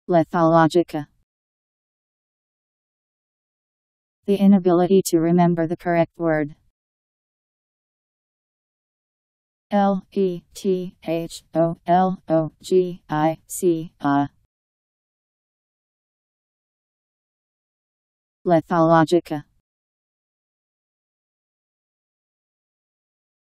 Lethologica. The inability to remember the correct word. Lethologica. Lethologica.